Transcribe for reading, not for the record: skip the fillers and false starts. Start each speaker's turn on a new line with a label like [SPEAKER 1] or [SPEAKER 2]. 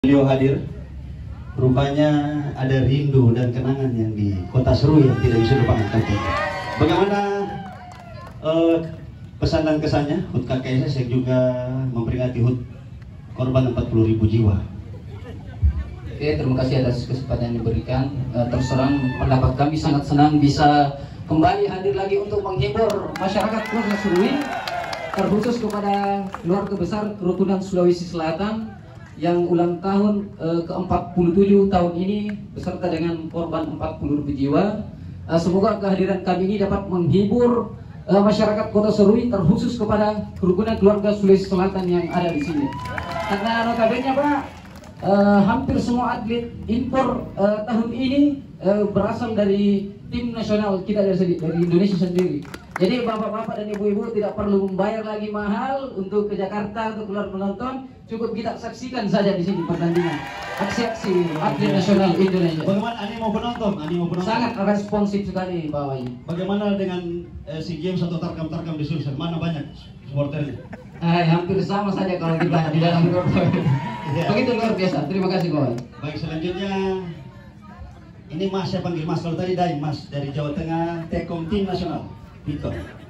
[SPEAKER 1] Beliau hadir, rupanya ada rindu dan kenangan yang di Kota Seru yang tidak bisa lupakan. Bagaimana pesan dan kesannya HUT KKSS yang juga memperingati HUT korban 40.000 jiwa?
[SPEAKER 2] Oke, terima kasih atas kesempatan yang diberikan. Terus terang pendapat kami sangat senang bisa kembali hadir lagi untuk menghibur masyarakat Kota Serui, terkhusus kepada keluarga besar Kerukunan Sulawesi Selatan yang ulang tahun ke-47 tahun ini beserta dengan korban 40.000 jiwa. Semoga kehadiran kami ini dapat menghibur masyarakat Kota Serui, terkhusus kepada kerukunan keluarga Sulawesi Selatan yang ada di sini. Karena notabene Pak, hampir semua atlet impor tahun ini berasal dari tim nasional kita dari Indonesia sendiri. Jadi bapak-bapak dan ibu-ibu tidak perlu membayar lagi mahal untuk ke Jakarta untuk keluar menonton, cukup kita saksikan saja di sini pertandingan aksi-aksi atlet nasional Indonesia.
[SPEAKER 1] Bagaimana animo penonton?
[SPEAKER 2] Sangat responsif sekali Pak Wahyu.
[SPEAKER 1] Bagaimana dengan SEA Games atau tarkam-tarkam di Sulsel? Mana banyak supporternya?
[SPEAKER 2] Hampir sama saja kalau kita di dalam grup. Begitu luar biasa. Terima kasih Pak Wahyu.
[SPEAKER 1] Baik, selanjutnya ini Mas, saya panggil Mas, kalau tadi Daim Mas dari Jawa Tengah Tekom Tim Nasional Victor.